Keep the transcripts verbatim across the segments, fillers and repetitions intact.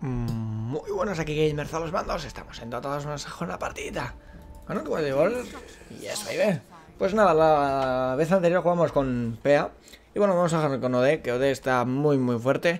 Muy buenos aquí Gamers a los mandos, estamos en todos una partidita. Bueno, ¿qué puede llevar? Yes, baby. Pues nada, la vez anterior jugamos con Pea. Y bueno, vamos a jugar con Ode, que Ode está muy muy fuerte.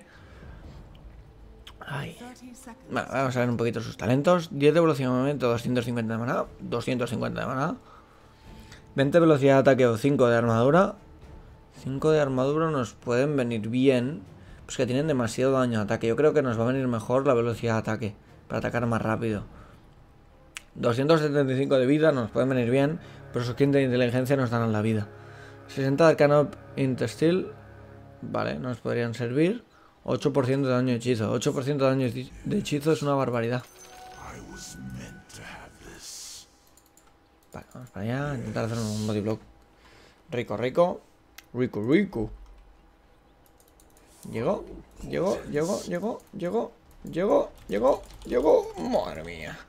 Ay. Bueno, vamos a ver un poquito sus talentos. diez de velocidad de movimiento, doscientos cincuenta de maná, doscientos cincuenta de maná. veinte de velocidad de ataque o cinco de armadura. cinco de armadura nos pueden venir bien. Pues que tienen demasiado daño de ataque. Yo creo que nos va a venir mejor la velocidad de ataque, para atacar más rápido. doscientos setenta y cinco de vida nos pueden venir bien, pero sus quince de inteligencia nos dan la vida. sesenta de arcano intestil, vale, nos podrían servir. ocho por ciento de daño de hechizo. ocho por ciento de daño de hechizo es una barbaridad. Vale, vamos para allá, intentar hacer un body block. Rico, rico. Rico, rico. Llegó, llegó, llegó, llegó, llegó, llegó, llegó, llegó. Madre mía.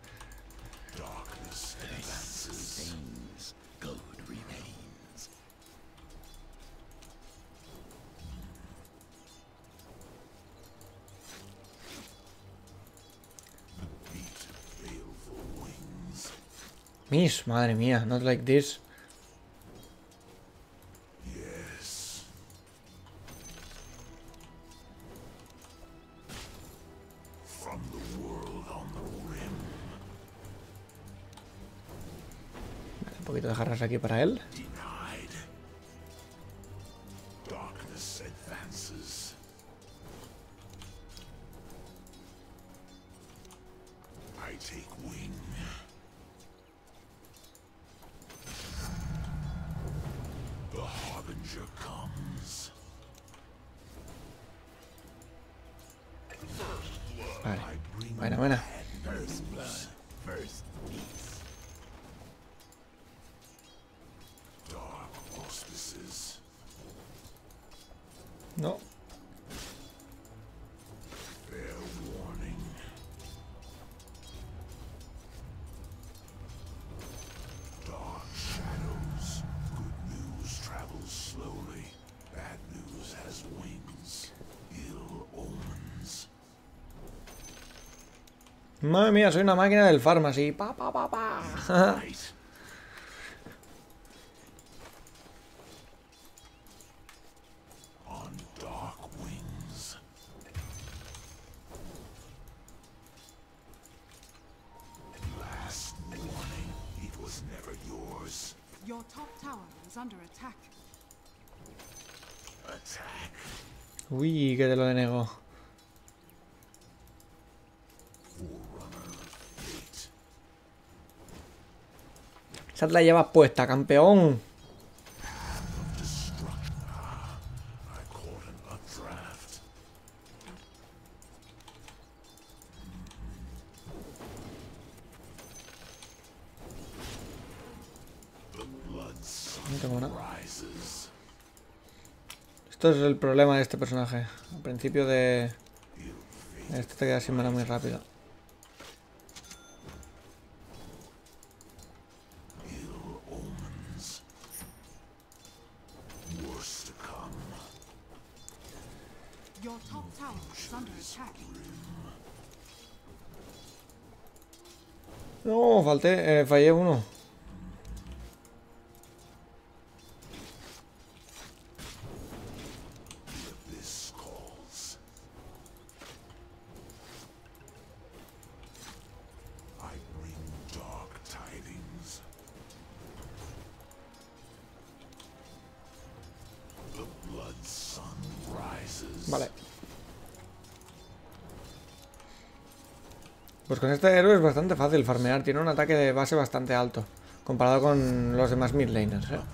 Miss, madre mía, not like this. Un poquito de jarras aquí para él. Vale, buena, buena. No. Madre mía, soy una máquina del pharmacy. Pa, pa, pa, pa. Your top tower is under attack. Uy, que te lo denego. Esa te la llevas puesta, campeón. No tengo nada. Esto es el problema de este personaje. Al principio de... Este te queda sin mana muy rápido. Your top tower is under attack. No, falté, eh, fallé uno. Vale. Pues con este héroe es bastante fácil farmear. Tiene un ataque de base bastante alto comparado con los demás mid laners, ¿eh?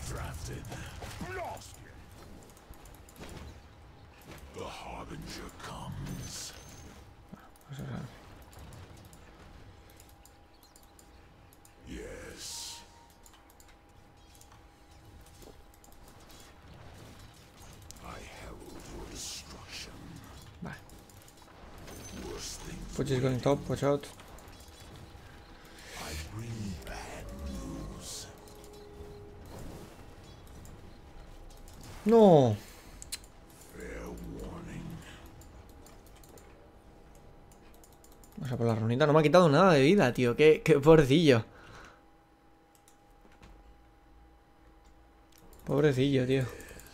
Puch is going top, watch out. No. Vamos a por la runita. No me ha quitado nada de vida, tío. Qué, qué pobrecillo. Pobrecillo, tío.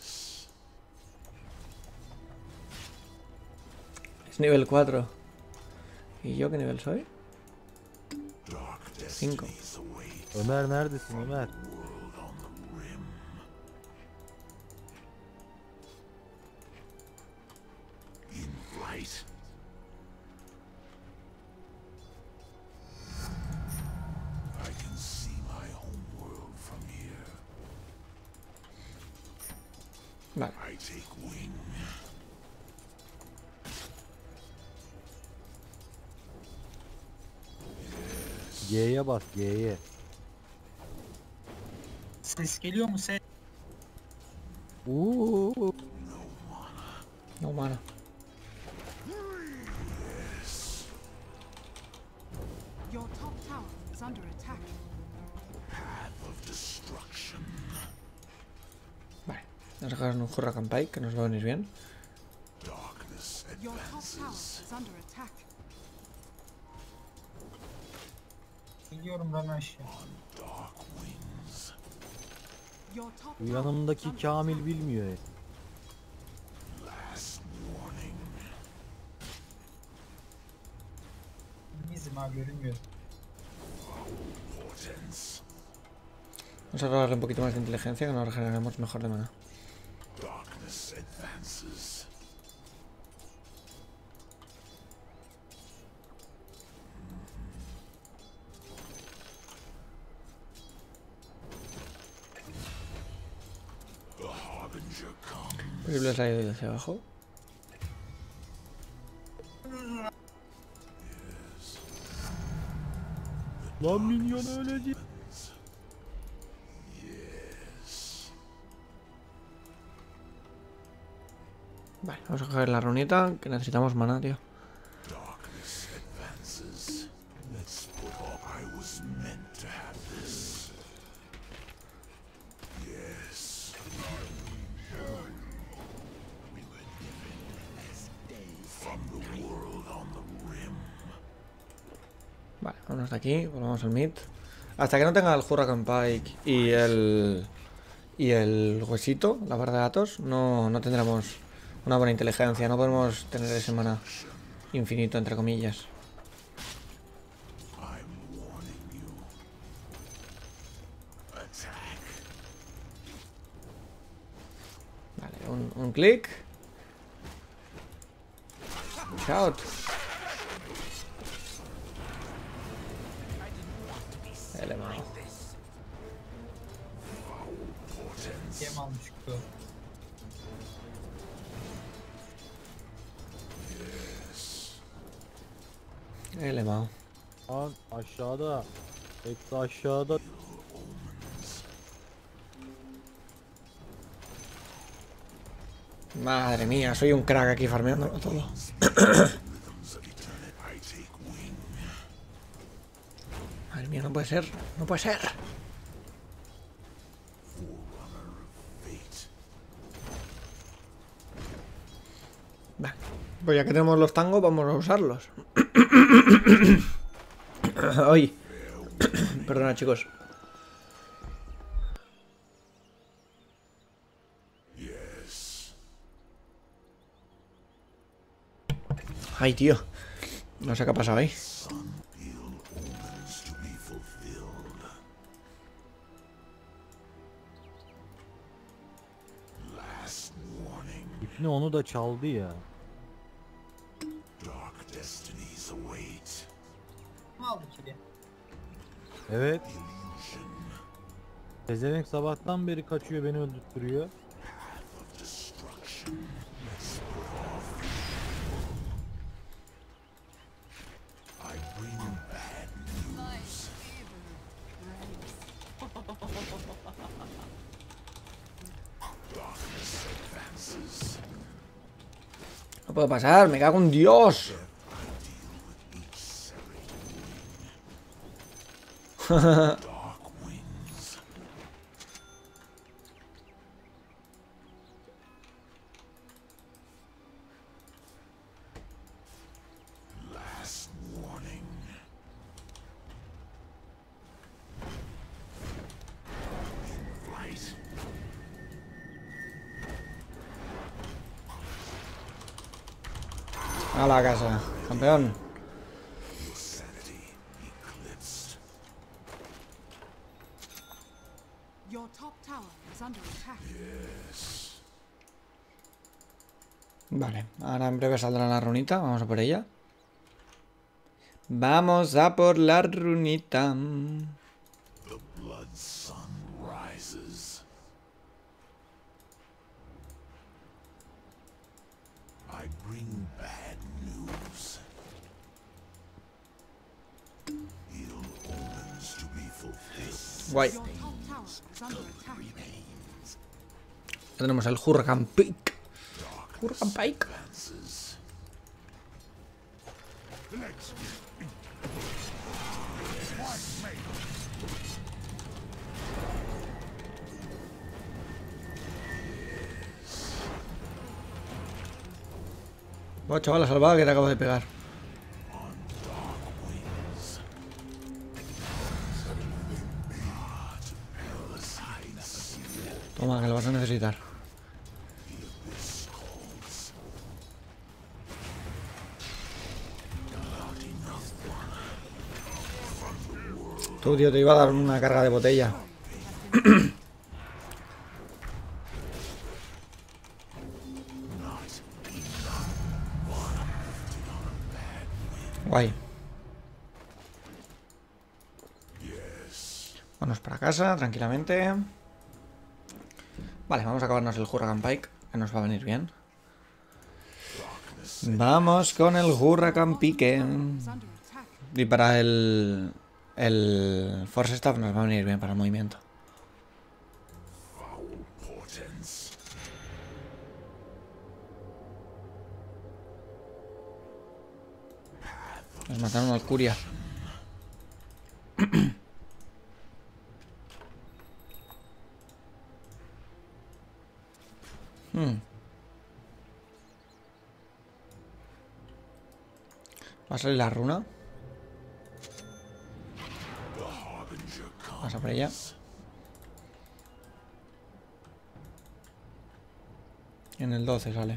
Es nivel cuatro. ¿Y yo qué nivel soy? cinco. Ömer neredesin Ömer? Vale. G'ye bas G'ye. Ses geliyor mu ses? Uuu. No mana. Your top tower is under attack. Vale. Vamos a dejar un Hurricane Pike, que nos va a venir bien. Your top tower is under attack. Geliyorum ben aşağı. Your top Bu tower is yanımdaki under Kamil attack. bilmiyor ya. Bizim ha görünmüyor. Vamos a robarle un poquito más de inteligencia, que nos regeneremos mejor de mana. Posible salida hacia abajo. Lan minyon ölecek. Vale, vamos a coger la runita, que necesitamos mana, tío. Vale, vámonos de aquí, volvamos al mid. Hasta que no tenga el Hurricane Pike y el... Y el huesito, la barra de datos, no, no tendremos una buena inteligencia. No podemos tener ese mana infinito, entre comillas. Vale, un, un clic. Shout. Eleman. Yem almış bu. Eleman. Lan aşağıda. Hepsi aşağıda. Madre mía, soy un crack aquí farmeándolo todo. Madre mía, no puede ser, no puede ser. Vale, pues ya que tenemos los tangos, vamos a usarlos. Ay, perdona, chicos. Ay, tío. No sé qué ha pasado ahí. İpni onu da çaldı ya. Ne aldı kili? Evet. Pezevenk sabahtan beri kaçıyor, beni öldürtüyor. No puede pasar, me cago en Dios. A la casa, campeón. Your top tower is under attack. Vale, ahora en breve saldrá la runita. Vamos a por ella. Vamos a por la runita. The blood sun rises. I bring bad news. Ill omens to be fulfilled. Guay. Your top tower is under attack. Ya tenemos el Hurricane Peak. Hurricane Peak. Advances. Buah, chaval, la salvada que te acabo de pegar. Toma, que lo vas a necesitar. Tú, tío, te iba a dar una carga de botella. Guay. Vámonos para casa, tranquilamente. Vale, vamos a acabarnos el Hurricane Pike, que nos va a venir bien. Vamos con el Hurricane Pike. Is under attack. Y para el... El Force Staff nos va a venir bien para el movimiento. Foul portents. Nos mataron al Curia. Hmm. ¿Va a salir la runa? Vamos a por ella. En el doce sale.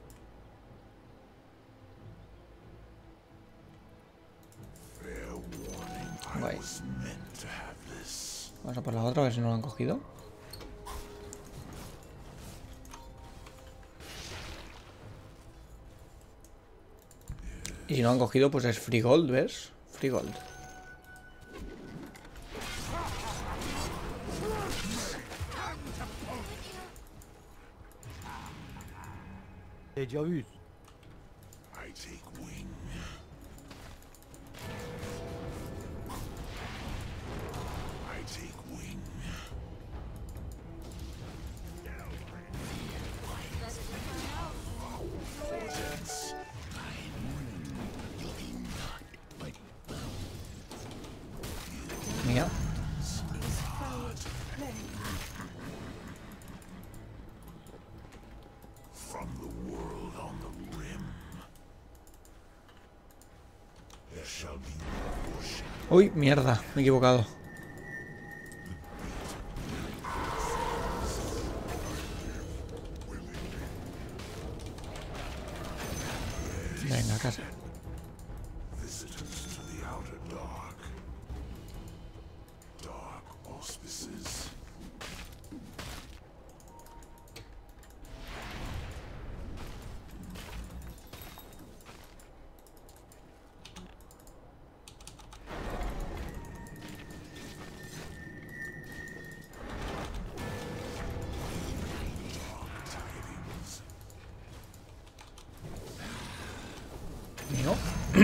Guay. Meant to have this. Vamos a por la otra, a ver si no lo han cogido. Y si no han cogido, pues es free gold, ¿ves? Free gold. Tecavüz. I take wing. I take wing. Mía. From the world on the rim. There shall be no more shadow. Uy, mierda, me he equivocado. Venga, a casa. Visitors to the outer dark. Dark auspices. Tidings. Mío.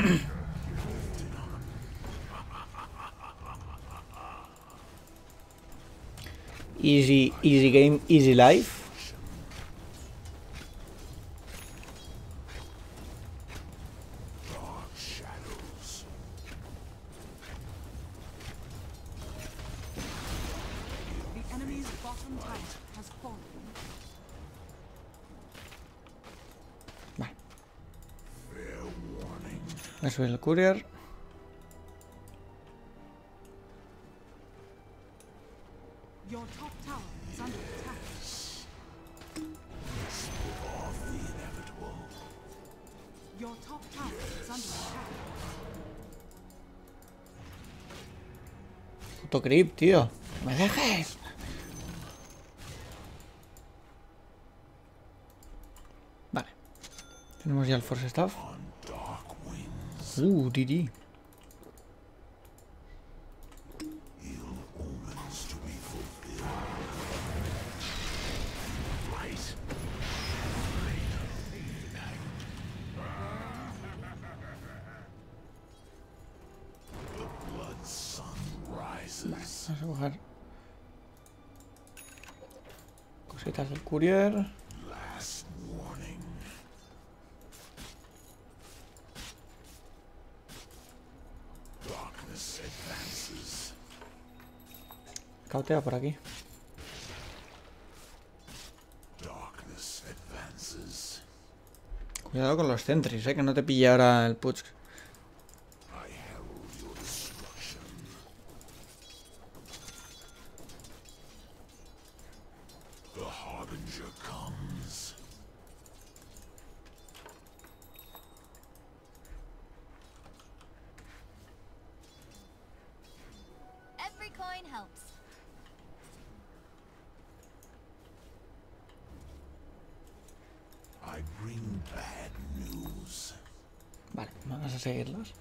Easy, easy game, easy life. Dark shadows. The enemy's bottom tower has fallen. Vale, Fair warning. voy a subir el courier. Your top tower is under attack. Of the inevitable. Your top is under attack. Puto creep, tío. ¡Me dejes! Vale. Tenemos ya el Force Staff. On dark winds, Uh, Didi. ill omens to be fulfilled. Right. The blood sun rises. Vamos a coger cositas del courier. Last warning. Darkness advances. Cautea por aquí. Darkness advances. Cuidado con los sentries, eh, que no te pille ahora el putsch. I herald your destruction. The Harbinger comes. Every coin helps. I bring bad news. Vale, vamos a seguirlos.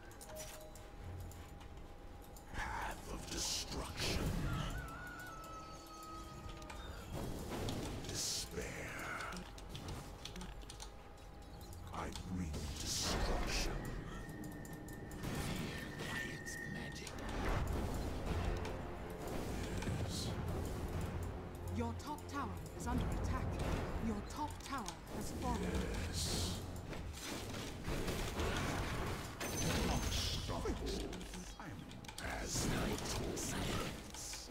Path of destruction. Despair. I bring destruction. Its magic. Yes. Your top tower is under attack. Your top tower has fallen. Yes. Unstoppable. I'm as mortal silence.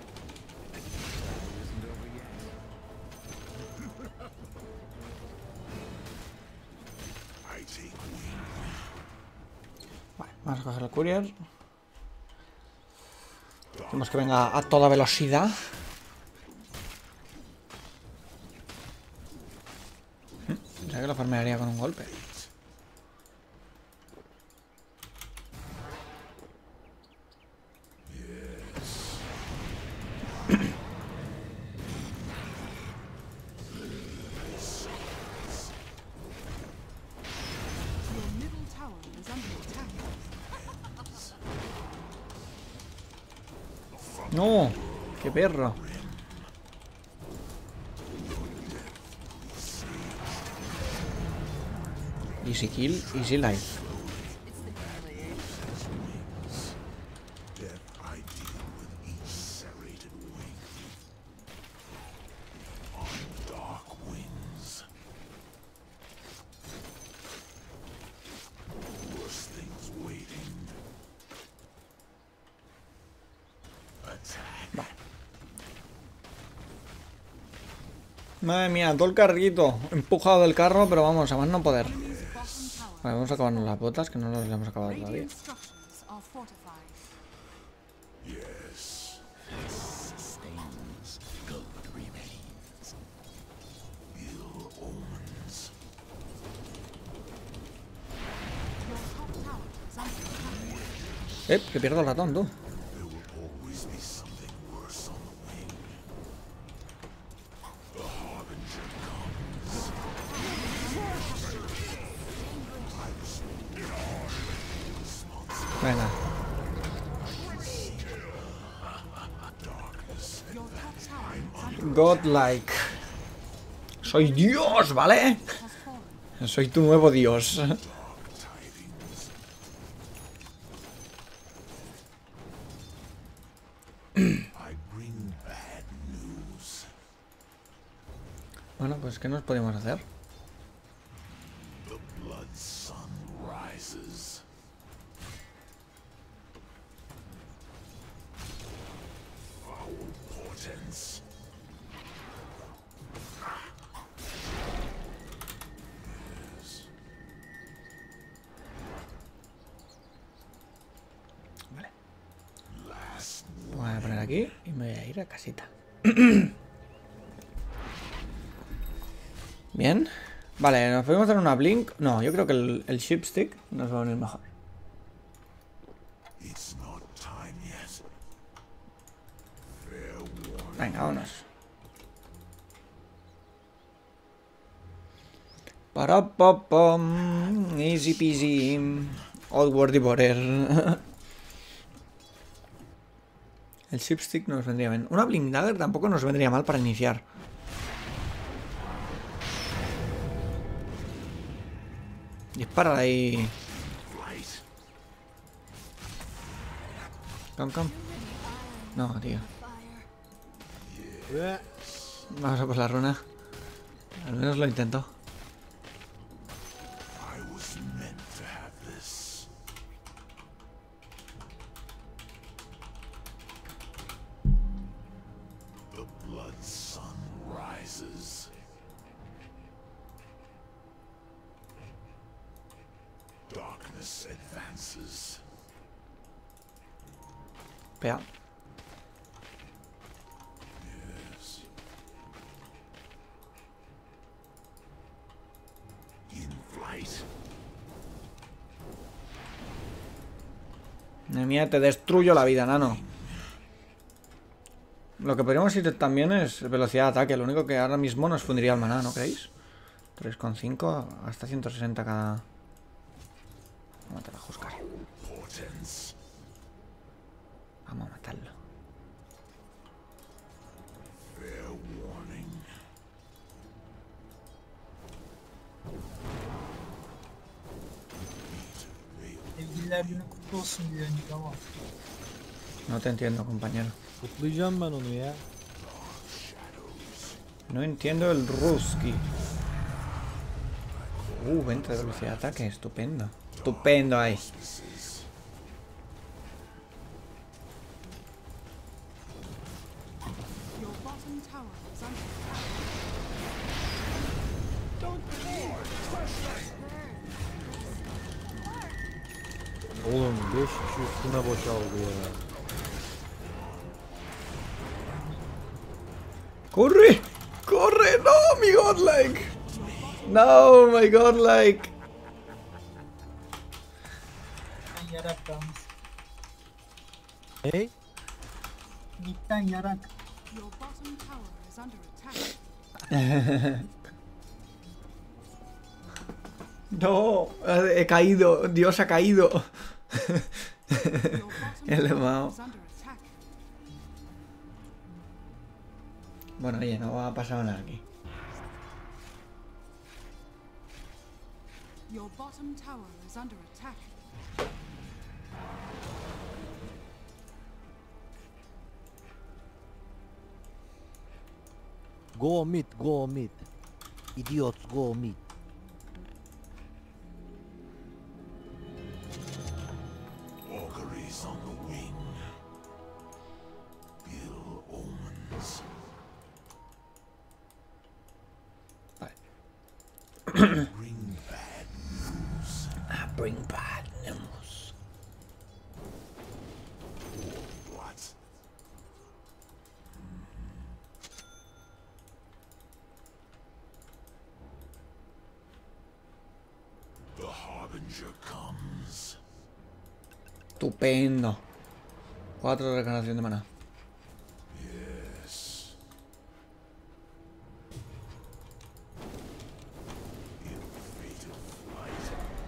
I take wing. Vale, vamos a coger el courier. Tenemos que venga a toda velocidad. Ya que lo farmearía con un golpe. Your middle tower is under attack. ¡No! ¡Qué perro! Easy kill, easy life. Death I deal with each serrated wing. On dark winds. Worse things waiting. Attack. Madre mía, todo el carrito empujado del carro, pero vamos, a más no poder. Enemy's bottom tower. Vale, vamos a acabarnos las botas, que no las hemos acabado todavía. Radiant structures are fortified. Yes. Sustains. Good remains. Ill omens. Your top tower is under attack. Eh, que pierdo el ratón, tú. There will always be something worse on the wing. The Harbinger comes. Venga. Darkness Your top tower is under Godlike. Soy Dios, ¿vale? has fallen. Soy tu nuevo Dios. dark tidings. I bring bad news. Bueno, pues ¿qué nos podemos hacer? The blood sun rises. Foul portents. Yes. Vale. Last Voy a poner aquí y me voy a ir a casita. Bien. Vale, ¿nos podemos dar una blink? No, yo creo que el, el shipstick nos va a venir mejor. It's not time yet. Fair warning. Venga, vámonos. Para pa pam, easy peasy. Old wordy border. El shipstick nos vendría bien. Una blink dagger tampoco nos vendría mal para iniciar. Dispara ahí. Come, come. No, tío. Eh, Vamos a por la runa. Al menos lo intento. I was meant to have this. The blood sun rises. Darkness advances. Pea. Yes. In flight. Madre mía, te destruyo la vida, nano. Lo que podríamos ir también es velocidad de ataque. Lo único que ahora mismo nos fundiría el maná, ¿no creéis? tres coma cinco hasta ciento sesenta cada... Vamos a Huskar. Portents. Vamos a matarlo. Fair warning. Sevgililer günü kutlu olsun diyor önce ama. No te entiendo, compañero. Kutlayacağım ben onu ya. No entiendo el ruski. Uh, veinte de velocidad de ataque. Estupendo. Estupendo ahí. Your bottom tower is under Oğlum beş kişi üstüne boşaldı ya. ¡Corre! ¡Corre! ¡No, mi godlike! ¡No, my godlike! Ben yarak yalnız. Hey? Midden yarak. your bottom tower is under attack. No, he caído. Dios ha caído. Your bottom El tower Mao. is under attack. Bueno, oye, no ha pasado nada aquí. Your bottom tower is under attack. Go mid, go mid. Idiots, go mid. Auguries on the wing. Ill omens. Bring bad news. Bring bad news. What? The Harbinger comes. Estupendo. Cuatro de regeneración de maná. Yes. In fatal flight.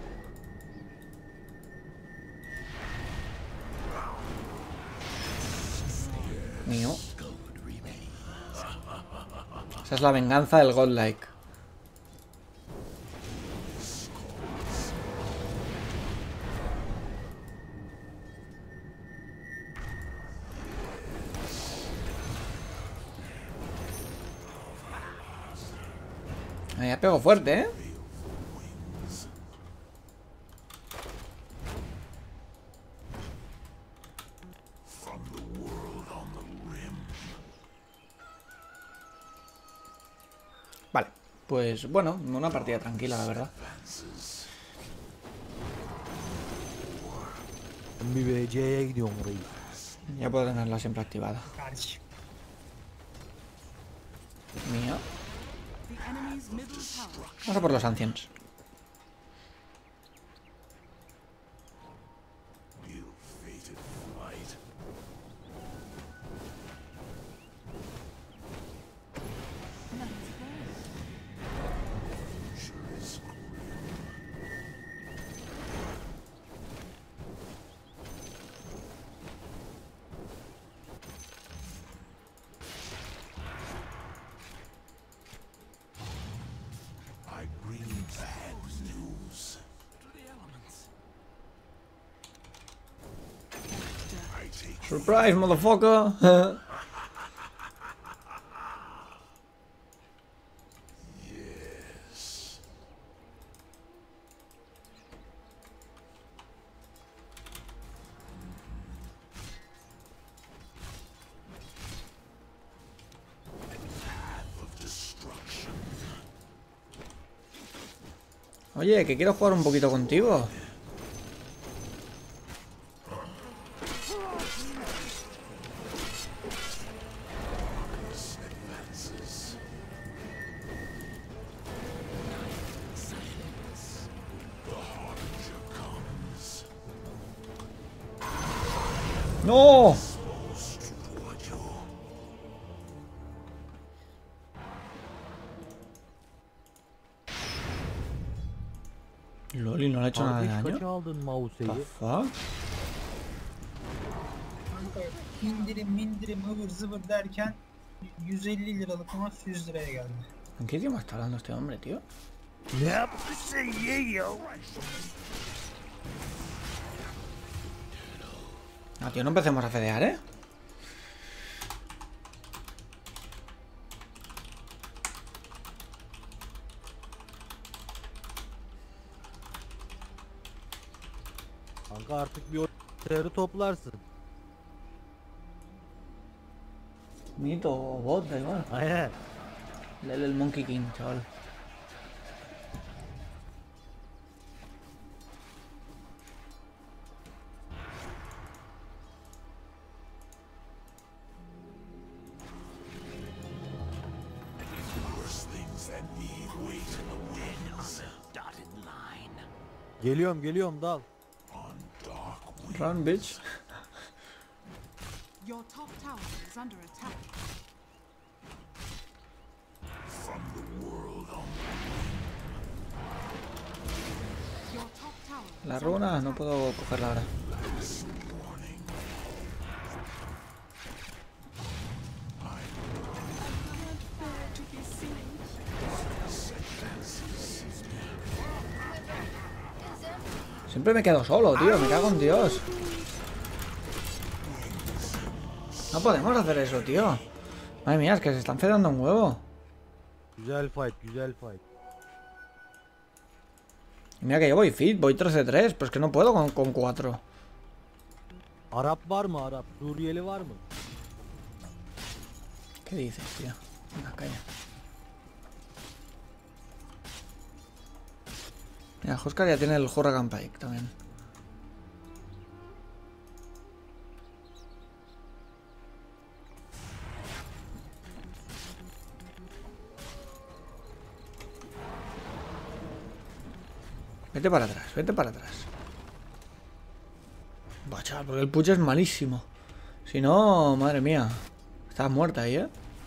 Mío. Esa es la venganza del godlike. Ahí ha pegado fuerte, ¿eh? From the world on the rim. Vale. Pues bueno, una partida tranquila, la verdad. Advances. Ben bir B C'ye gidiyorum reis. Ya puedo tenerla siempre activada. Kardeşim. Mía. The enemy's middle tower. Vamos a por los ancients. Ill-fated flight. Future is I bring bad news. To the elements. I take Surprise, motherfucker. yes. Path of destruction. Oye, que quiero jugar un poquito contigo. Advances. The harbinger comes. ¡No! Struadio. Loli, no le ha hecho nada de Kardeş kaç daño. aldın The Mause'yi? fuck? Kanka indirim mindirim ıvır zıvır derken yüz elli liralık ama yüz liraya geldi. ¿En qué idioma está hablando este hombre, tío? Ne yapmışsın yiyor? No, tío, no empecemos a fedear, ¿eh? Kanka artık bir oyunları toplarsın. Mito o bot, da igual. Aynen. Lele el Monkey King, chaval. Worse things than me wait in the winds. Dotted line. Geliyorum geliyorum dal. On dark wind. Run, bitch. Your top tower is under attack. From the world on Your top tower is La under runa, no attack. puedo cogerla ahora. last warning. Siempre me quedo solo, tío. Me cago en Dios. No podemos hacer eso, tío. Madre mía, es que se están fedeando un huevo. Güzel fight güzel fight. Y mira que yo voy fit, voy trece tres, pero es que no puedo con, con cuatro. Arap var mı Arap? Suriyeli var mı? ¿Qué dices, tío? Venga, calla. Mira, Huskar ya tiene el Hurricane Pike también. Vete para atrás, vete para atrás. Buah, chaval, porque el push es malísimo. Si no, madre mía. Estás muerta ahí, ¿eh?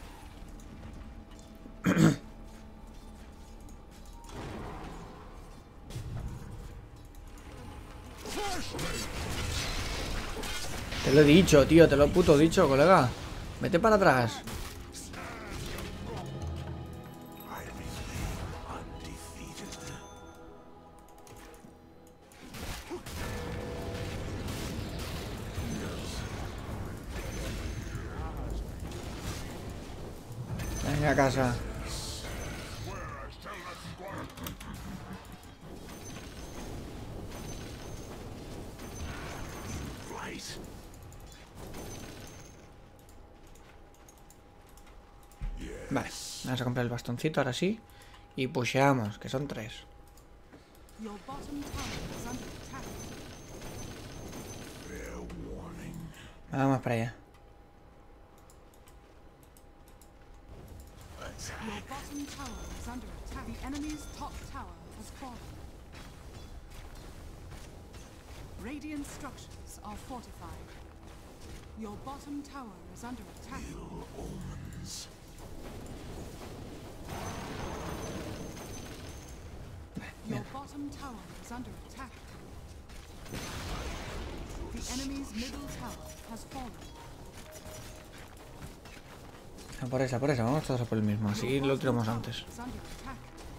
Te lo he dicho, tío, te lo he puto dicho, colega. Vete para atrás. I remain undefeated. Venga a casa. Right. Vale, vamos a comprar el bastoncito ahora sí. Y pusheamos, que son tres. Your bottom tower is under attack. Fair warning. Vamos para allá. Your bottom tower is enemy's top tower has fallen. Radiant structures are fortified. Your bottom tower is under attack. Omens. Your bottom tower is under attack. The enemy's middle tower has fallen. A por esa, por esa, vamos todos a por el mismo. Así lo tiramos antes. Is under attack.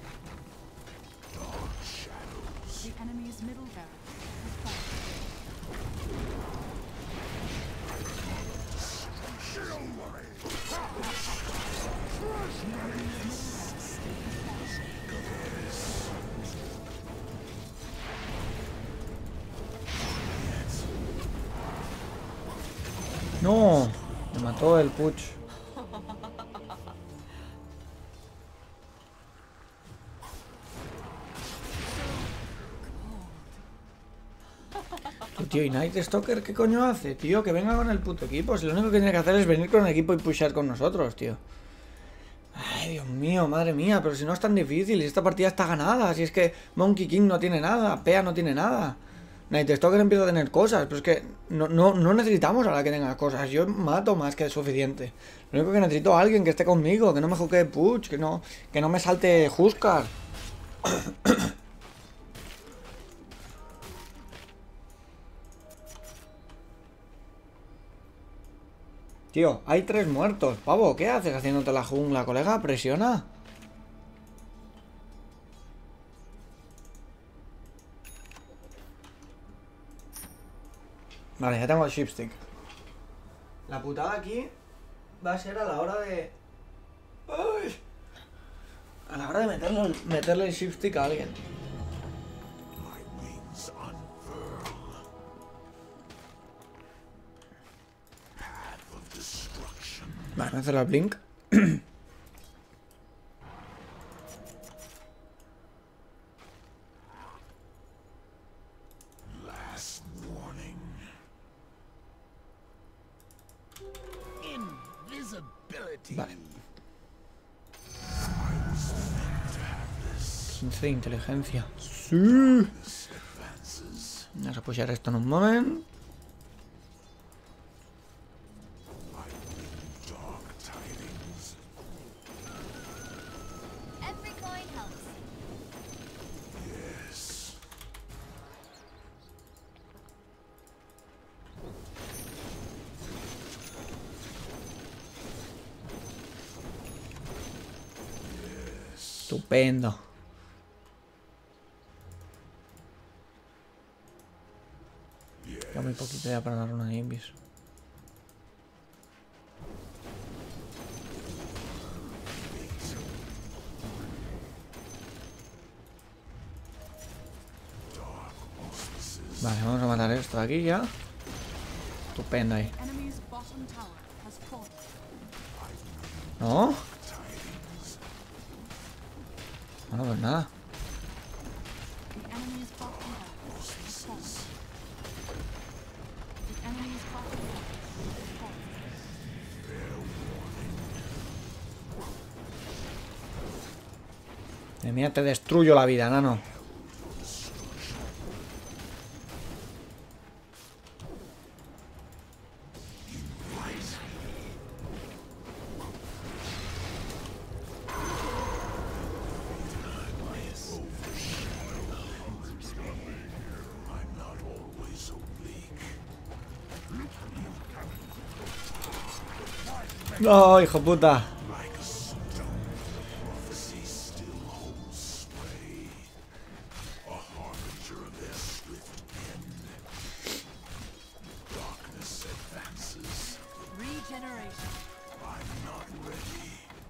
The enemy's middle barracks has fallen. No, me mató el puch. Tío, ¿y Night Stalker qué coño hace, tío? Que venga con el puto equipo. Si lo único que tiene que hacer es venir con el equipo y pushar con nosotros, tío. Ay, Dios mío, madre mía. Pero si no es tan difícil, si esta partida está ganada. Si es que Monkey King no tiene nada, Pea no tiene nada. Night Stalker empieza a tener cosas. Pero es que no, no, no necesitamos a la que tenga cosas. Yo mato más que suficiente. Lo único que necesito es alguien que esté conmigo, que no me juegue push, que no, que no me salte Huskar. Tío, hay tres muertos. Pavo, ¿qué haces haciéndote la jungla, colega? Presiona. Vale, ya tengo el shipstick. La putada aquí va a ser a la hora de... ¡Ay! A la hora de meterle, meterle el shipstick a alguien. My wings unfurl. Path of destruction. Vale, me hace la blink. Last warning. Invisibility. Vale. quince de inteligencia. Sí. Advances. Vamos a pushear esto en un momento. Dark tidings. Every coin helps. Yes. Estupendo. Queda muy poquito ya para la runa de Invis. Vale, vamos a matar esto de aquí ya. Estupendo ahí. Enemy's bottom tower has fallen. ¿No? Bueno, pues nada. The enemy's bottom barracks has fallen. The enemy's bottom barracks has fallen. De mía te destruyo la vida, nano. No, hijo puta. Prophecy still holds sway. A harbinger of their swift end. Darkness advances. Regeneration. I'm not ready.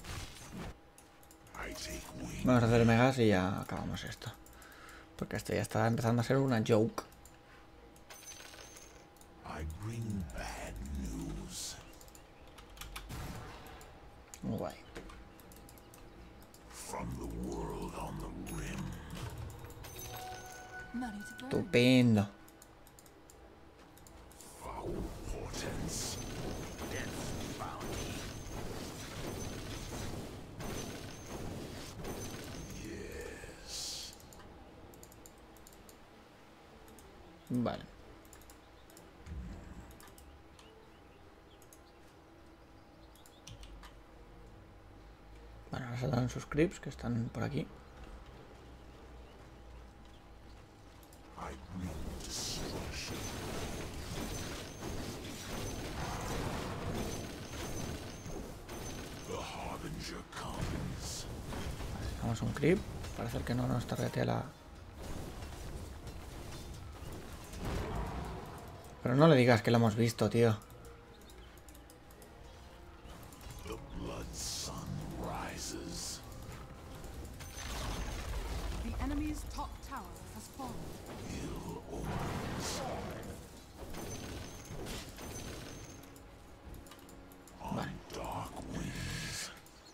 I take wing. Vamos a hacer megas y ya acabamos esto. Porque esto ya está empezando a ser una joke. I bring bad news. Guay. From the world on the rim. Money to burn. Estupendo. Foul portents. Death bounty. Vale. Bueno, ahora saldrán sus creeps que están por aquí. I bring destruction. The Harbinger comes. Vamos un creep para hacer que no nos targetee la... Pero no le digas que lo hemos visto, tío. The blood sun rises. The enemy's top tower has fallen. Ill omens. On dark winds.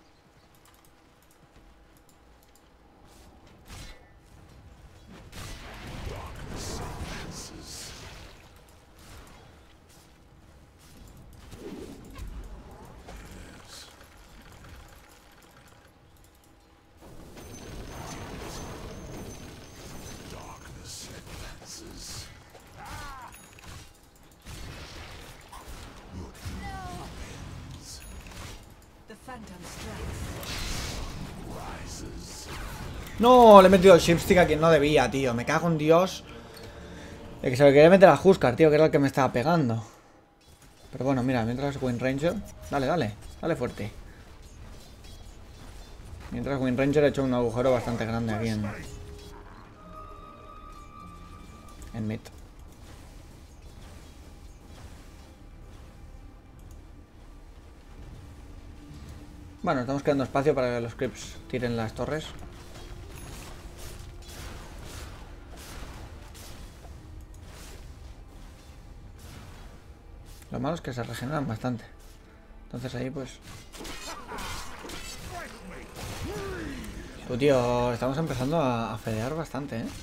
Darkness advances. Yes. Darkness advances. Your doom ends. The phantom strikes. Rises. No, le he metido el shipstick a quien no debía, tío. Me cago en Dios. De que se le quería meter a Huskar, tío, que era el que me estaba pegando. Pero bueno, mira, mientras Wind Ranger... Dale, dale, dale fuerte. Mientras Wind Ranger ha hecho un agujero bastante grande aquí en... En mid. Bueno, estamos quedando espacio para que los creeps tiren las torres. Lo malo es que se regeneran bastante. Entonces ahí pues... Tú, tío, estamos empezando a, a fedear bastante, ¿eh?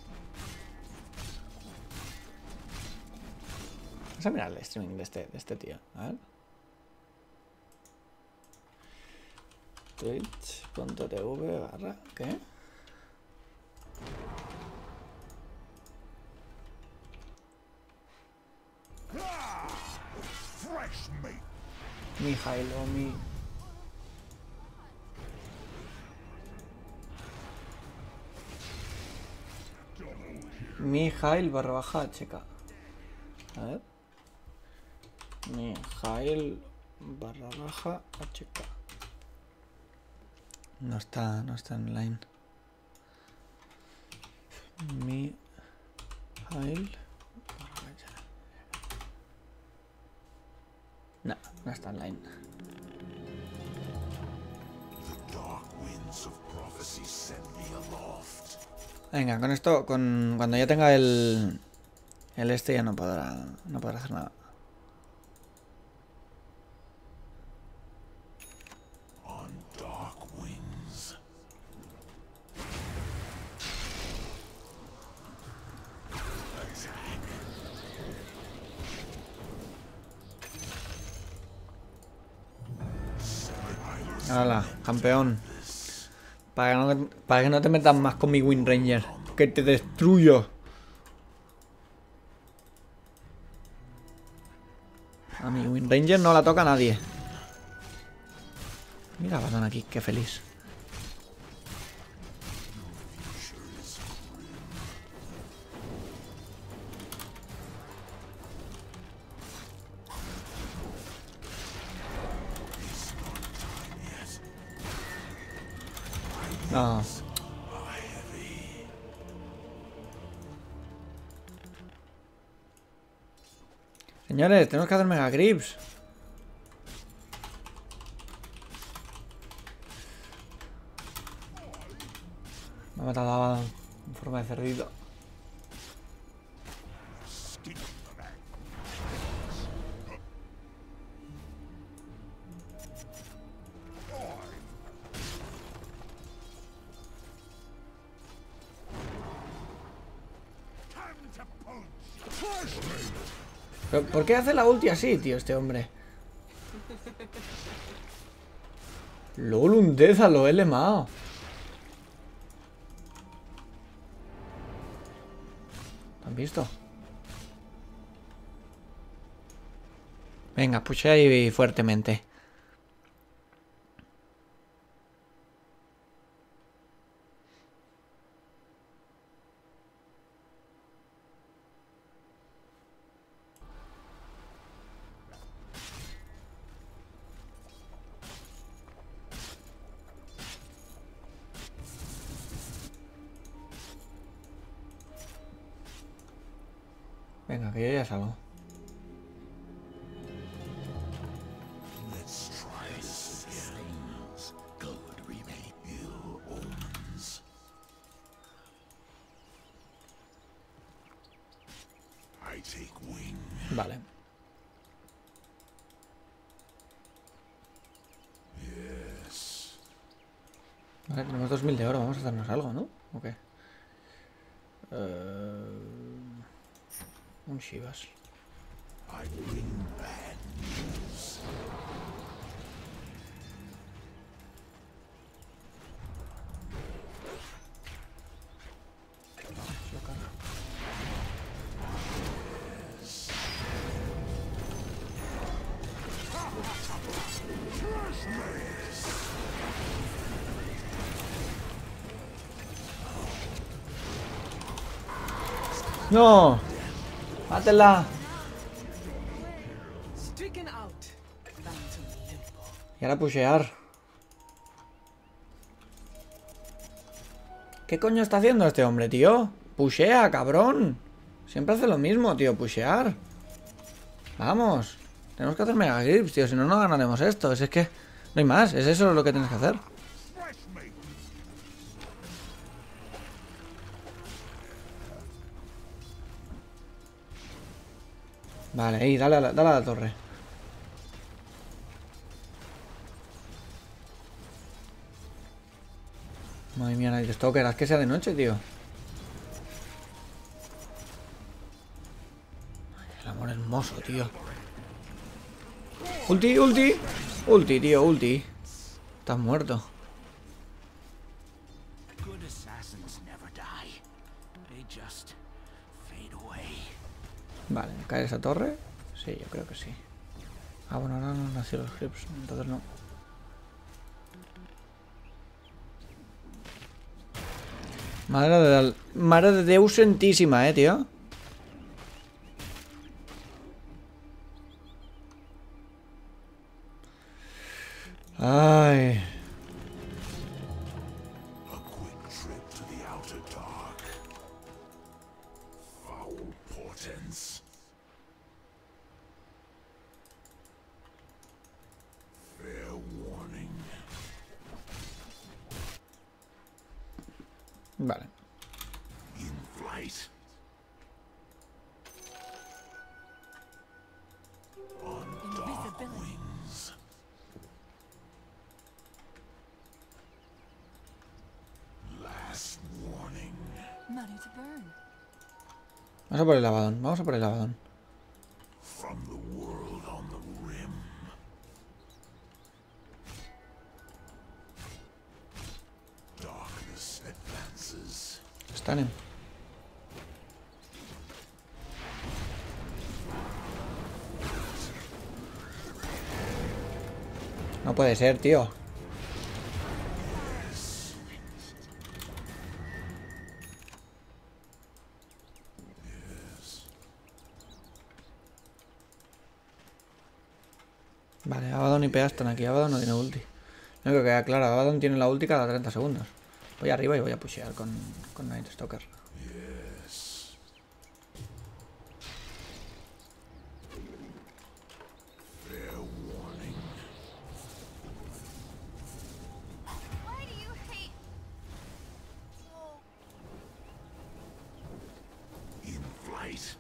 Vamos a mirar el streaming de este, de este tío. A ver. Twitch punto tv barra... ¿Qué? Fresh meat. Mijail o mi... Mijail barra baja H K. A ver. Mijail barra baja H K. No está, no está en line. Mijail barra baja. No, no está en line. The dark winds of prophecy send me aloft. Venga, con esto, con cuando ya tenga el el este ya no podrá no podrá hacer nada. On dark winds. Attack. Hala, campeón. Para que, no te, para que no te metas más con mi Wind Ranger. Que te destruyo. A mi Wind Ranger no la toca nadie. Mira a Abaddon aquí, qué feliz. No. Señores, tenemos que hacer mega creeps. Me ha matado a Abaddon en forma de cerdito. ¿Pero por qué hace la ulti así, tío, este hombre? LOL, un death a lo he lemao. ¿Han visto? Venga, pushea ahí fuertemente. Venga, que yo ya salgo. Let's try this again. Good remain ill omens. I take wing. Vale. Yes. Vale, tenemos dos mil de oro. Vamos a hacernos algo, ¿no? ¿O qué? Eh... Un Shivas. I bring bad news. ¡No! ¡Mátela! Stricken out. Phantom limbo. Y ahora pushear. ¿Qué coño está haciendo este hombre, tío? Pushea, cabrón. Siempre hace lo mismo, tío, pushear. Vamos. Tenemos que hacer mega grips, tío, si no, no ganaremos esto. Es que no hay más, es eso lo que tienes que hacer. Vale, ahí, dale a la, dale a la torre. Madre mía, Night Stalker, haz que sea de noche, tío. Ay, el amor hermoso, tío. Ulti, ulti. Ulti, tío, ulti. Estás muerto. Good assassins never die. They just fade away. Vale, ¿cae esa torre? Sí, yo creo que sí. Ah, bueno, ahora no han nacido los grips, entonces no. Madre de, madre de Deus santísima, eh, tío. Ay. A quick trip to the outer dark. Foul portents. Fair warning. Vale. In flight. On dark wings. Last warning. Money to burn. Vamos a por el lavadón, vamos a por el lavadón. From the world on the rim. Darkness advances. Están en. No puede ser, tío. Vale, Abaddon y P A están aquí. Abaddon no tiene ulti. No creo que queda claro. Abaddon tiene la ulti cada treinta segundos. Voy arriba y voy a pushear con, con Night Stalker. Yes. Fair warning. Why do you hate? Oh, In flight.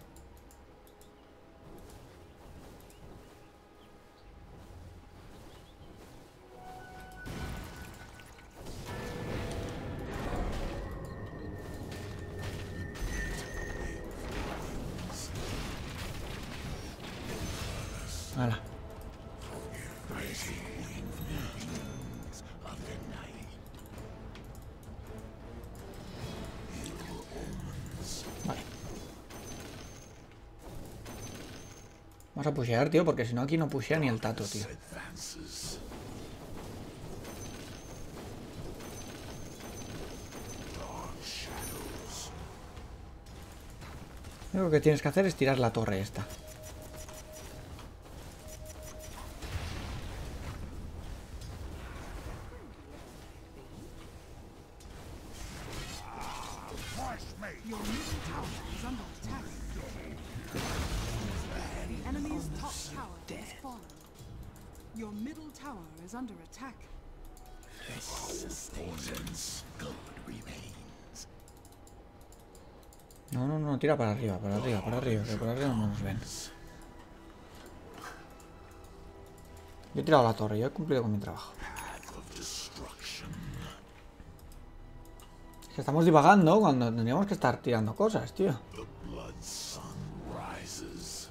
Hala. Vale. Vamos a pushear, tío, porque si no aquí no pushea ni el tato, tío. Advances. Dark shadows. Lo único que tienes que hacer es tirar la torre esta. Your middle tower is under attack. The enemy's top tower has fallen. Your middle tower is under attack. Sustenance. Gold remains. No, no, no, tira para arriba, para arriba, para arriba, que por arriba no nos ven. Yo he tirado la torre, yo he cumplido con mi trabajo. Path of destruction. Es que estamos divagando cuando tendríamos que estar tirando cosas, tío. The blood sun rises.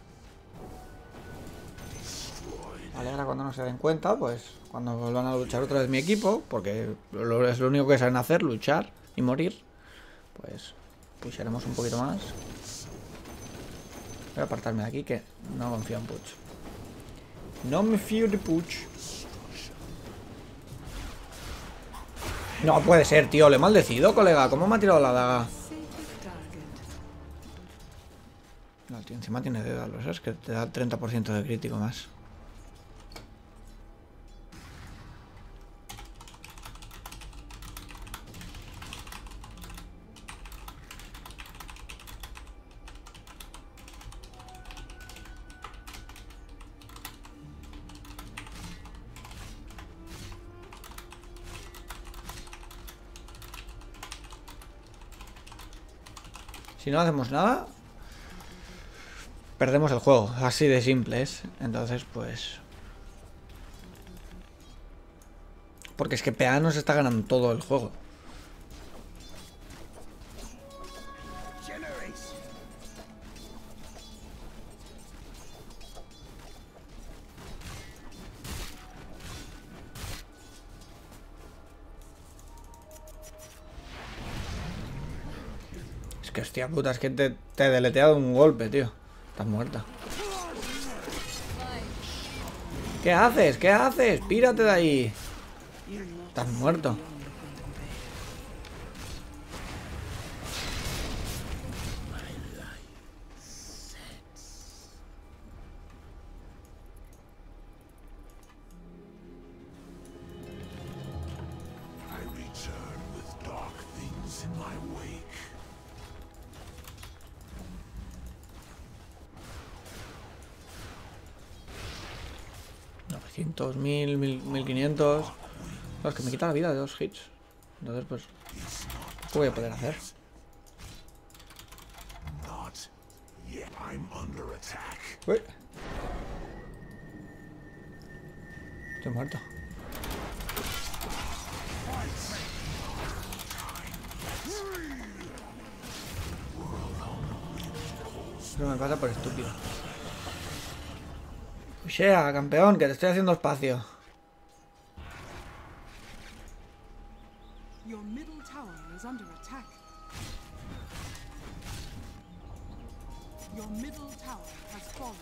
Destroyed. Vale, ahora cuando no se den cuenta, pues cuando vuelvan a luchar otra vez mi equipo, porque lo- es lo único que saben hacer, luchar y morir, pues pusharemos un poquito más. Voy a apartarme de aquí que no confío en Puch. No me fío de Puch. No puede ser, tío, le he maldecido, colega. ¿Cómo me ha tirado la daga? Sacred target. No, tío, encima tiene Dédalo, ¿sabes? Que te da el treinta por ciento de crítico más. Si no hacemos nada, perdemos el juego, así de simple es. Entonces, pues... Porque es que P A nos está ganando todo el juego. Es que hostia puta, es que te, te he deleteado un golpe, tío. Estás muerta. ¿Qué haces? ¿Qué haces? Pírate de ahí. Estás muerto. I return with dark things in my wake. novecientos, mil, mil quinientos. Claro, es que me quita la vida de dos hits. Entonces, pues... ¿Qué voy a poder hacer? Not yet. I'm under attack. Uy. Estoy muerto. Pero me pasa por estúpido. Pushea, campeón, que te estoy haciendo espacio. Your middle tower is under attack. Your middle tower has fallen.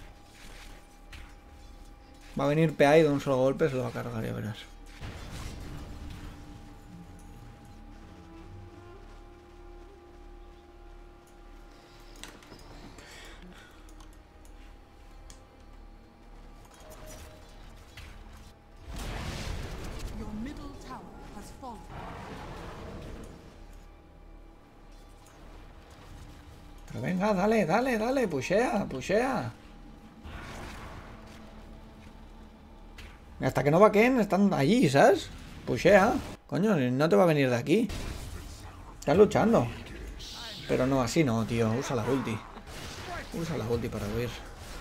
Va a venir P A y de un solo golpe se lo va a cargar, ya verás. Your middle tower has fallen. Pero venga, dale, dale, dale, pushea, pushea. Y hasta que no vaqueen, están allí, ¿sabes? Pushea. Coño, no te va a venir de aquí. Estás luchando. Pero no, así no, tío. Usa la ulti. Usa la ulti para huir.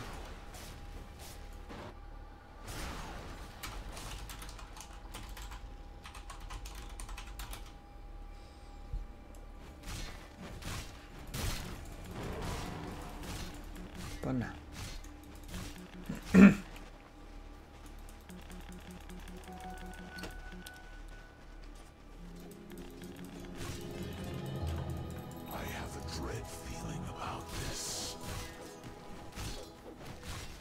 Pues nada. I have a dread feeling about this.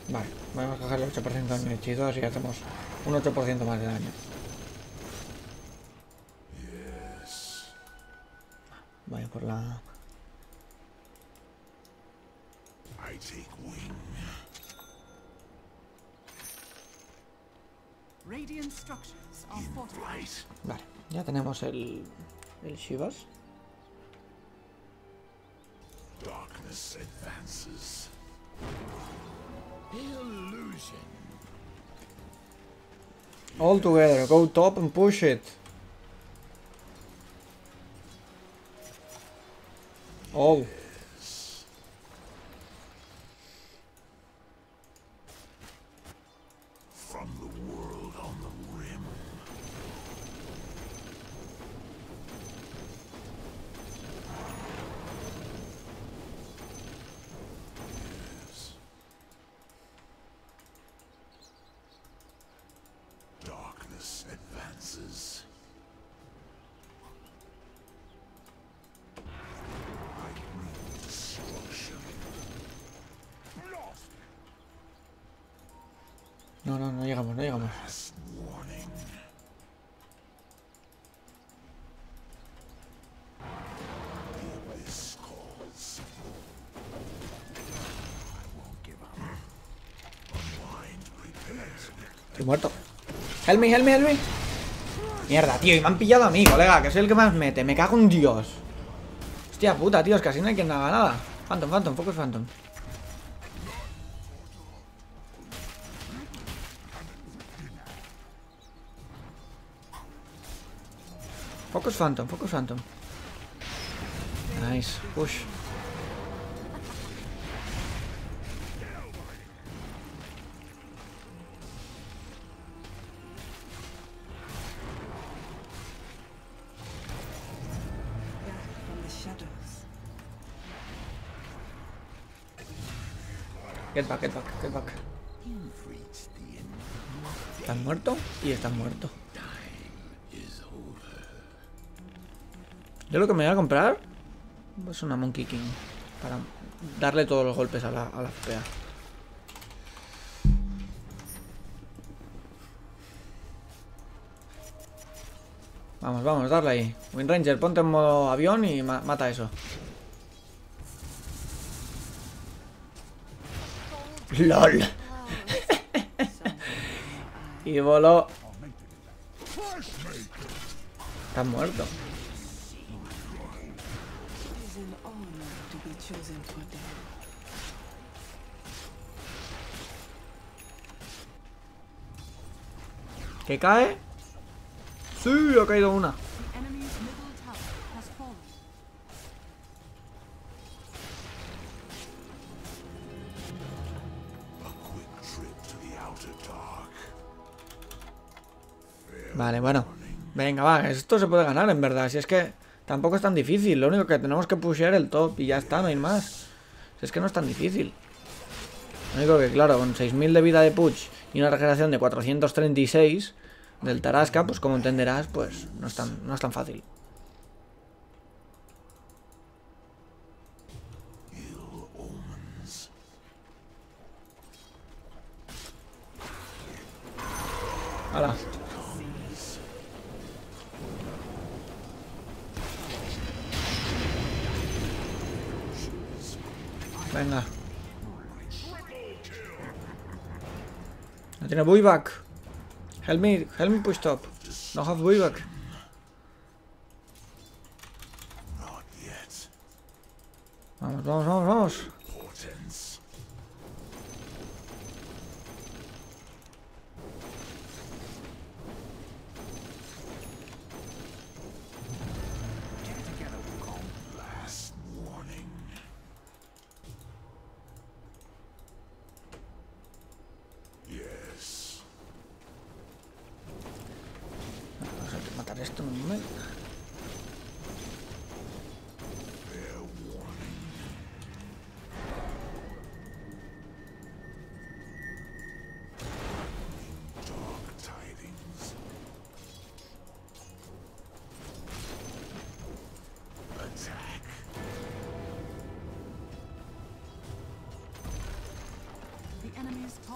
Vale, vamos a coger el ocho por ciento en el hechizo, así hacemos un ocho por ciento más de daño. Voy por la... I take wing. Radiant structures are In fortified. flight. Vale, ya tenemos el... el Shivas. Darkness advances. Illusion. All together, go top and push it. All. From the world on the rim. Yes. Darkness advances. I bring destruction. Lost. No, no, no llegamos, no llegamos. Last warning. The abyss calls. I won't give up. Unwind, prepare. Estoy muerto. Help me, help me, help me. Mierda, tío, y me han pillado a mí, colega, que soy el que más mete. Me cago en Dios. Hostia puta, tío, es que así no hay quien haga nada. Phantom, Phantom, focus Phantom. Focus Phantom, focus Phantom. Nice, push. From the shadows. Get back, get back, get back. You've reached the end. Estás muerto y estás muerto. Time is over. Yo lo que me voy a comprar es una Monkey King para darle todos los golpes a la, a la F P A. Vamos, vamos, darle ahí. Windranger, ponte en modo avión y ma mata eso. LOL. Y voló. Estás muerto. It is an honor to be chosen for death. ¿Qué cae? Sí, ha caído una. The enemy's middle tower has fallen. A quick trip to the outer dark. Vale, bueno. Venga, va, esto se puede ganar en verdad. Si es que tampoco es tan difícil. Lo único que tenemos que pushear el top y ya está, no hay más. Si es que no es tan difícil. Lo único que, claro, con seis mil de vida de push y una regeneración de cuatrocientos treinta y seis del Tarasca, pues como entenderás, pues no es tan, no es tan fácil. Ill omens. ¡Hala! Venga. No tiene buyback. Help me, help me push top. No have buyback. Not yet. Vamos, vamos, vamos, vamos. Portents. Last warning. Yes. Vamos a matar esto en un momento. Fair warning. Dark tidings. Attack. The enemy's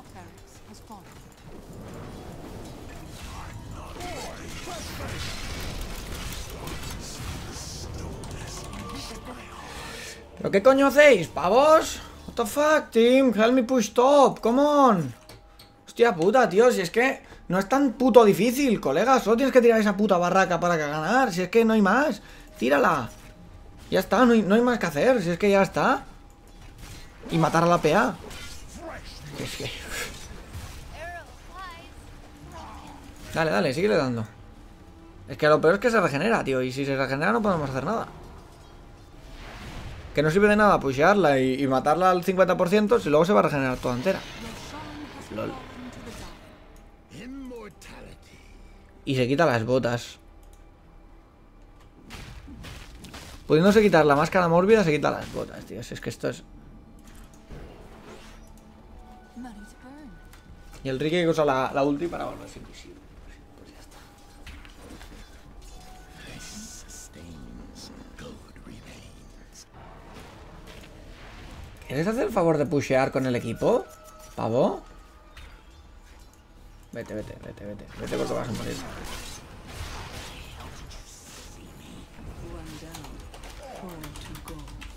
¿Pero qué coño hacéis, pavos? What the fuck, team? Help me push top, come on. Hostia puta, tío, si es que no es tan puto difícil, colega. Solo tienes que tirar esa puta barraca para ganar. Si es que no hay más. Tírala. Ya está, no hay, no hay más que hacer. Si es que ya está. Y matar a la P A. Es que... Dale, dale, síguele dando. Es que lo peor es que se regenera, tío. Y si se regenera no podemos hacer nada. Que no sirve de nada pushearla y, y matarla al cincuenta por ciento si luego se va a regenerar toda entera. Lol. Y se quita las botas. Pudiéndose quitar la máscara mórbida, se quita las botas, tío. Si es que esto es... Money to burn. Y el Ricky que usa la, la ulti para volverse invisible. Pues ya está. ¿Quieres hacer el favor de pushear con el equipo, pavo? Vete, vete, vete, vete. Vete porque vas a morir. One down, four to go.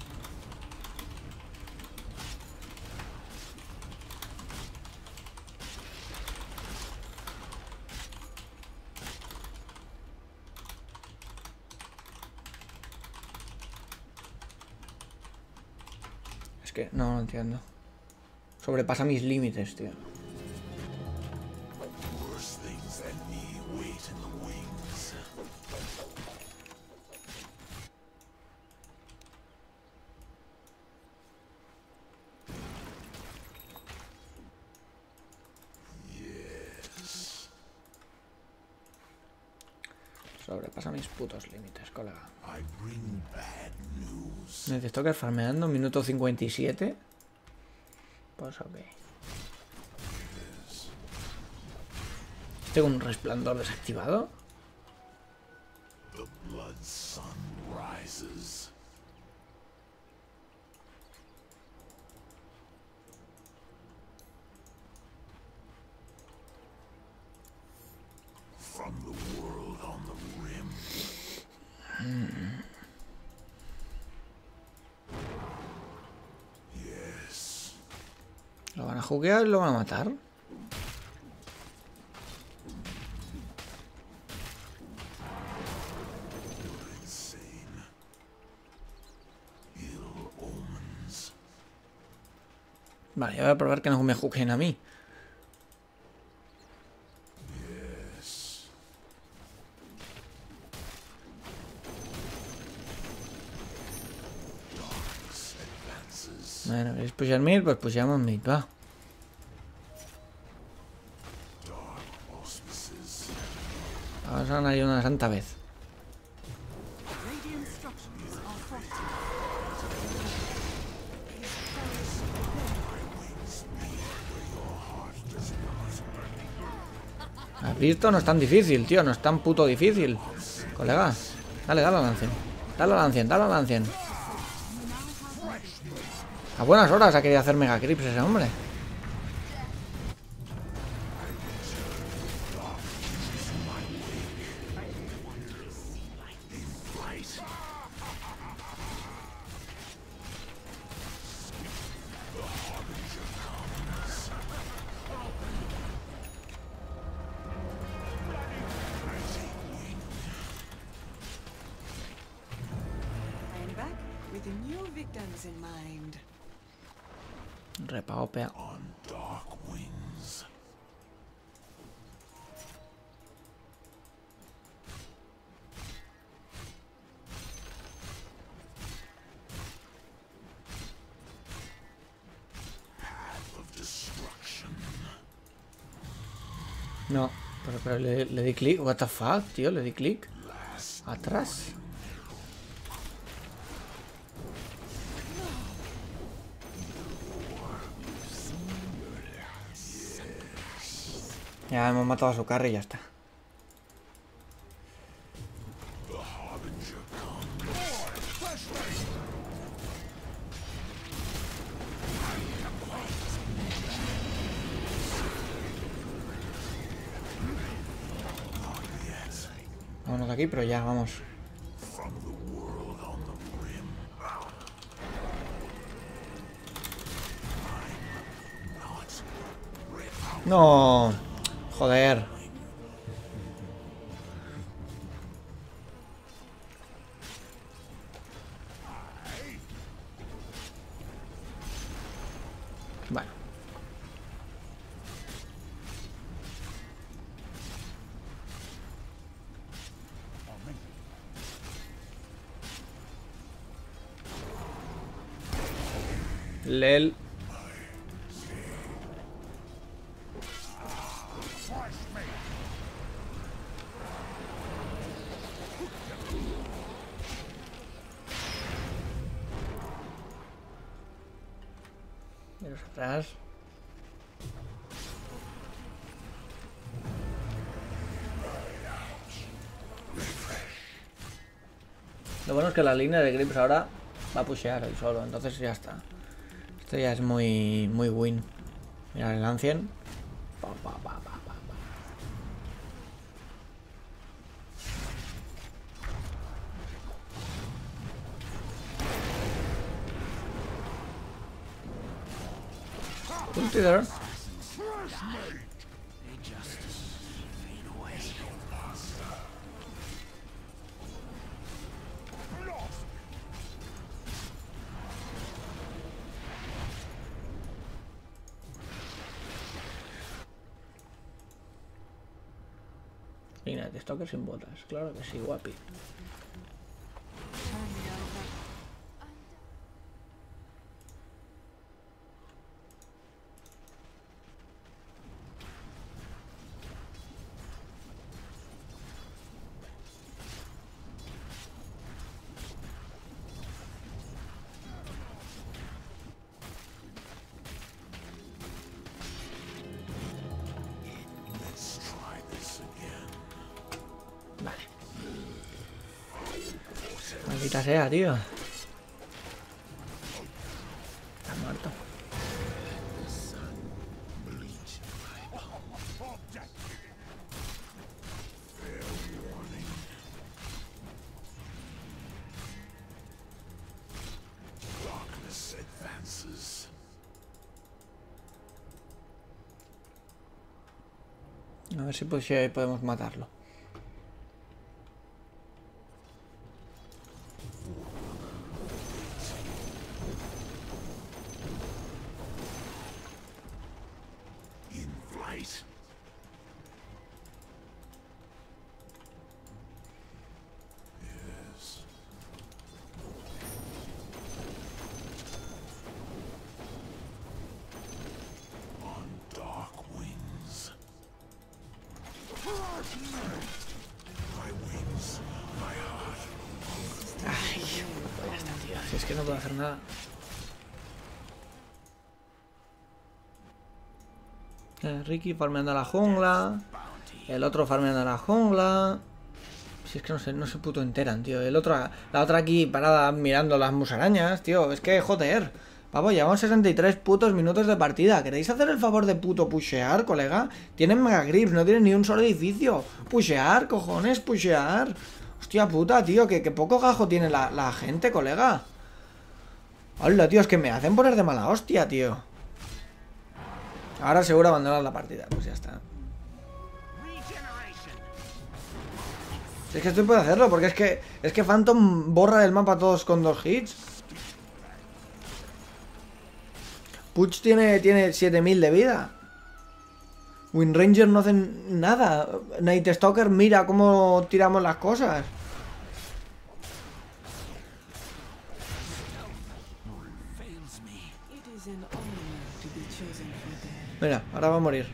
Es que no, no entiendo. Sobrepasa mis límites, tío. Worse things than me wait in the wings. Yes. Sobrepasa mis putos límites, colega. I bring bad news. Necesito que farmeando, minuto cincuenta y siete. Pues ok. Tengo un resplandor desactivado. The blood sun rises. From the world on the rim. Yes. Lo van a juguear y lo van a matar. Insane. Ill omens. Vale, voy a probar que no me juzguen a mí. Yes. Darkness advances. Bueno, ¿queréis pushear mid? Pues pusheamos mid, va. Dark auspices. Vamos a ganar una santa vez. Radiant structures are fortified. ¿Has visto? No es tan difícil, tío. No es tan puto difícil. Colega. Dale, dale al Ancien. Dale al Ancien, dale al Ancien. A buenas horas ha querido hacer Mega Creeps ese hombre. I am back with the new victims in mind. Repago pea. On dark wings. Path of destruction. No, pero, pero le, le di clic. What the fuck, tío, le di clic. Atrás. Ya hemos matado a su carry y ya está. The harbinger comes. Vámonos de aquí, pero ya, vamos. From the world on the rim. No. Joder. Bueno. Lel. Menos atrás. Lo bueno es que la línea de Grips ahora va a pushear él solo, entonces ya está. Esto ya es muy muy win. Mira el Ancien. Pa, pa, pa, pa, pa, pa. Ulti there. Ignite Stalker sin botas, claro que sí, guapi. Turn me over. Let's try this again. Vale. Maldita sea, tío. Está muerto. Darkness advances. A ver si pues, podemos matarlo. In flight. Yes. On dark wings. My wings, my heart. Ay, pues ya está, tío. Si es que no puedo hacer nada. Eh, Ricky farmeando la jungla. El otro farmeando la jungla. Si es que no se, no se puto enteran, tío. El otro, la otra aquí parada mirando las musarañas, tío. Es que joder. Pavo, llevamos sesenta y tres putos minutos de partida. ¿Queréis hacer el favor de puto pushear, colega? Tienen mega grips, no tienen ni un solo edificio. Pushear, cojones, pushear. Hostia puta, tío, que, que poco gajo tiene la, la gente, colega. Hola, tío, es que me hacen poner de mala hostia, tío. Ahora seguro abandonar la partida, pues ya está. Si es que estoy por hacerlo, porque es que es que Phantom borra el mapa a todos con dos hits. Puch tiene, tiene siete mil de vida. Windranger no hacen nada. Night Stalker mira cómo tiramos las cosas. It is an honor to be chosen for death. Mira, ahora va a morir.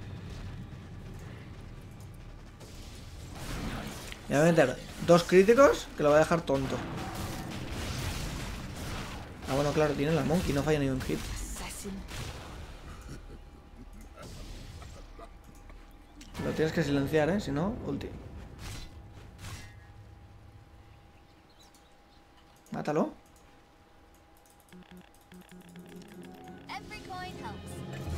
Y voy a meter dos críticos que lo voy a dejar tonto. Ah, bueno, claro, tiene la Monkey, no falla ni un hit. Assassin. Lo tienes que silenciar, ¿eh? Si no, ulti. Mátalo. Every coin helps.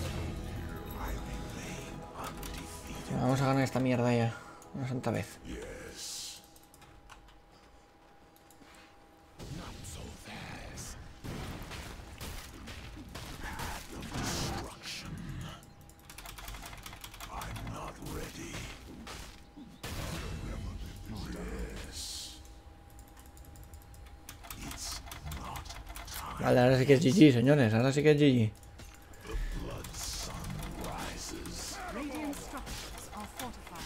Vamos a ganar esta mierda ya. Una santa vez. Yes. Not so fast. Path of destruction. Vale, ahora sí que es G G, señores. Ahora sí que es G G. Radiant structures are fortified.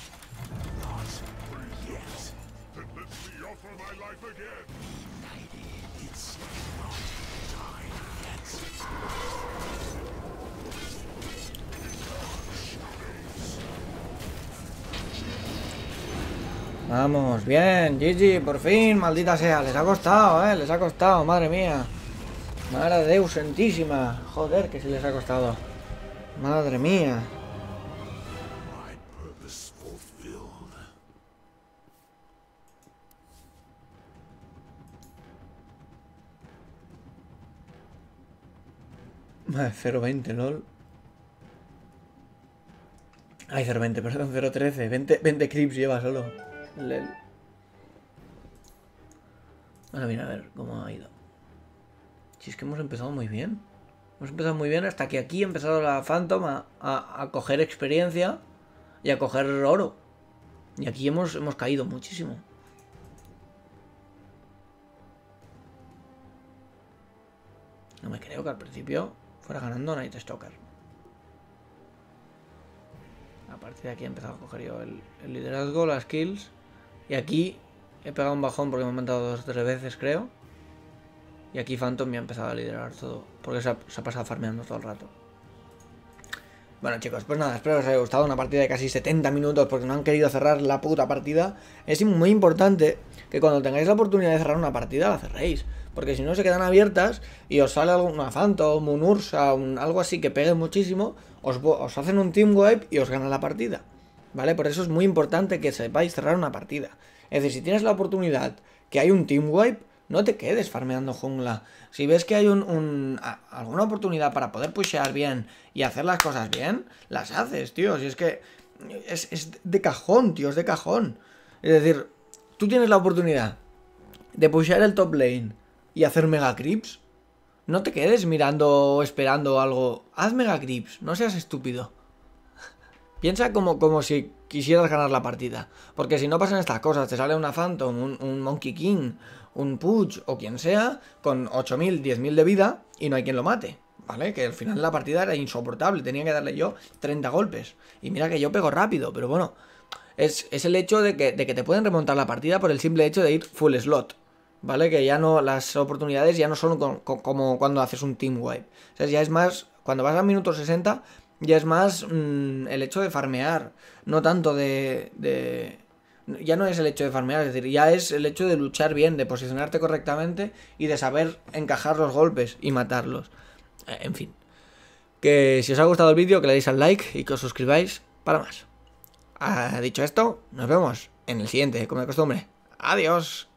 Vamos, bien, G G, por fin, maldita sea. Les ha costado, eh, les ha costado, madre mía. Madre de Deus santísima. Joder, que sí les ha costado. Madre mía. My purpose fulfilled. Madre, cero veinte, lol. Ay, cero veinte, perdón, cero trece. veinte, veinte creeps lleva solo. Lel. Ahora mira, a ver cómo ha ido. Si es que hemos empezado muy bien. Hemos empezado muy bien hasta que aquí ha empezado la Phantom a, a, a coger experiencia y a coger oro. Y aquí hemos, hemos caído muchísimo. No me creo que al principio fuera ganando Night Stalker. A partir de aquí he empezado a coger yo el, el liderazgo, las kills. Y aquí he pegado un bajón porque me han matado dos o tres veces, creo. Y aquí Phantom me ha empezado a liderar todo. Porque se ha, se ha pasado farmeando todo el rato. Bueno, chicos, pues nada, espero que os haya gustado. Una partida de casi setenta minutos porque no han querido cerrar la puta partida. Es muy importante que cuando tengáis la oportunidad de cerrar una partida la cerréis. Porque si no se quedan abiertas y os sale alguna Phantom, un Ursa, un, algo así que pegue muchísimo, os, os hacen un team wipe y os ganan la partida. ¿Vale? Por eso es muy importante que sepáis cerrar una partida. Es decir, si tienes la oportunidad que hay un team wipe, no te quedes farmeando jungla. Si ves que hay un, un, a, alguna oportunidad para poder pushear bien y hacer las cosas bien, las haces, tío. Si es que es, es de cajón, tío, es de cajón. Es decir, tú tienes la oportunidad de pushear el top lane y hacer mega creeps. No te quedes mirando o esperando algo. Haz mega creeps, no seas estúpido. Piensa como, como si quisieras ganar la partida. Porque si no pasan estas cosas, te sale una Phantom, un, un Monkey King, un Puch o quien sea, con ocho mil, diez mil de vida y no hay quien lo mate. ¿Vale? Que al final la partida era insoportable, tenía que darle yo treinta golpes. Y mira que yo pego rápido, pero bueno. Es, es el hecho de que, de que te pueden remontar la partida por el simple hecho de ir full slot. ¿Vale? Que ya no, las oportunidades ya no son con, con, como cuando haces un team wipe. O sea, ya es más, cuando vas al minuto sesenta... ya es más mmm, el hecho de farmear, no tanto de, de... Ya no es el hecho de farmear, es decir, ya es el hecho de luchar bien, de posicionarte correctamente y de saber encajar los golpes y matarlos. Eh, en fin. Que si os ha gustado el vídeo, que le deis al like y que os suscribáis para más. Ah, dicho esto, nos vemos en el siguiente, como de costumbre. Adiós.